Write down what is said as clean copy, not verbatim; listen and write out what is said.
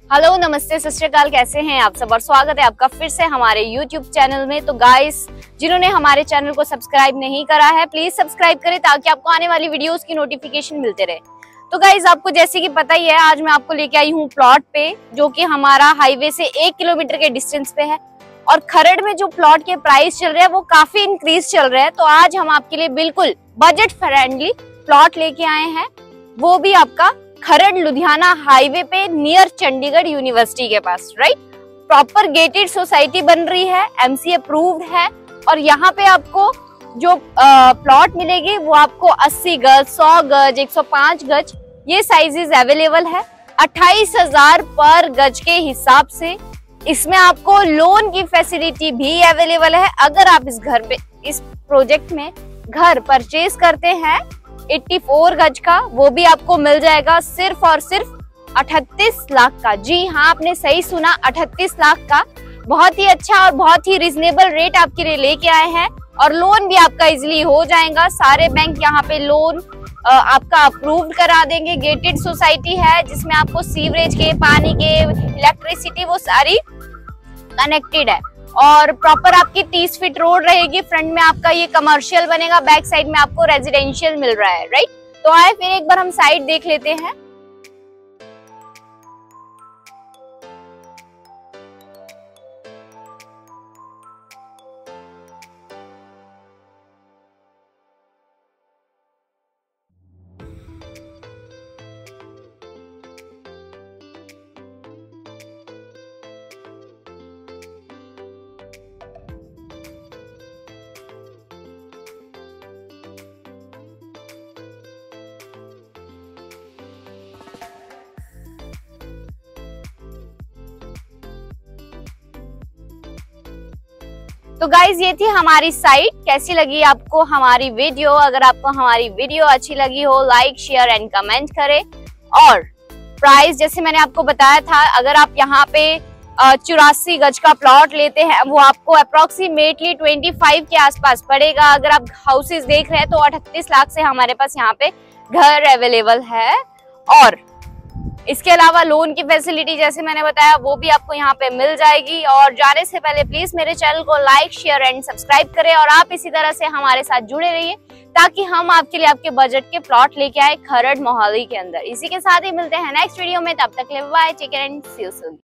Hello नमस्ते सत श्री अकाल, कैसे हैं आप सब और स्वागत है आपका फिर से हमारे YouTube चैनल में। तो गाइस, जिन्होंने हमारे चैनल को सब्सक्राइब नहीं करा है प्लीज सब्सक्राइब करें ताकि आपको आने वाली वीडियोस की नोटिफिकेशन मिलते रहे। तो गाइस, आपको जैसे कि पता ही है, आज मैं आपको लेके आई हूँ प्लॉट पे, जो कि हमारा हाईवे से 1 किलोमीटर के डिस्टेंस पे है। और खरड़ में जो प्लॉट के प्राइस चल रहे हैं वो काफी इंक्रीज चल रहे हैं। तो आज हम आपके लिए बिल्कुल बजट फ्रेंडली प्लॉट लेके आए हैं, वो भी आपका खरड़ लुधियाना हाईवे पे नियर चंडीगढ़ यूनिवर्सिटी के पास, राइट। प्रॉपर गेटेड सोसाइटी बन रही है, एमसी अप्रूव्ड है। और यहाँ पे आपको जो प्लॉट मिलेगी वो आपको 80 गज, 100 गज, 105 गज ये साइजेस अवेलेबल है। 28,000 पर गज के हिसाब से इसमें आपको लोन की फैसिलिटी भी अवेलेबल है। अगर आप इस प्रोजेक्ट में घर परचेज करते हैं 84 गज का, वो भी आपको मिल जाएगा सिर्फ और सिर्फ 38 लाख का। जी हाँ, आपने सही सुना, 38 लाख का। बहुत ही अच्छा और बहुत ही रिजनेबल रेट आपके लिए लेके आए हैं। और लोन भी आपका इजीली हो जाएगा। सारे बैंक यहाँ पे लोन आपका अप्रूव्ड करा देंगे। गेटेड सोसाइटी है जिसमें आपको सीवरेज के, पानी के, इलेक्ट्रिसिटी वो सारी कनेक्टेड है। और प्रॉपर आपकी 30 फीट रोड रहेगी। फ्रंट में आपका ये कमर्शियल बनेगा, बैक साइड में आपको रेजिडेंशियल मिल रहा है, राइट। तो आए फिर एक बार हम साइड देख लेते हैं। तो गाइज, ये थी हमारी साइट। कैसी लगी आपको हमारी वीडियो? अगर आपको हमारी वीडियो अच्छी लगी हो, लाइक, शेयर एंड कमेंट करें। और प्राइस जैसे मैंने आपको बताया था, अगर आप यहाँ पे 84 गज का प्लॉट लेते हैं वो आपको अप्रोक्सीमेटली 25 के आसपास पड़ेगा। अगर आप हाउसेस देख रहे हैं तो 38 लाख से हमारे पास यहाँ पे घर अवेलेबल है। और इसके अलावा लोन की फैसिलिटी जैसे मैंने बताया वो भी आपको यहाँ पे मिल जाएगी। और जाने से पहले प्लीज मेरे चैनल को लाइक, शेयर एंड सब्सक्राइब करें। और आप इसी तरह से हमारे साथ जुड़े रहिए ताकि हम आपके लिए आपके बजट के प्लॉट लेके आए खरड़ मोहाली के अंदर। इसी के साथ ही मिलते हैं नेक्स्ट वीडियो में। तब तक के लिए bye, take care and see you soon.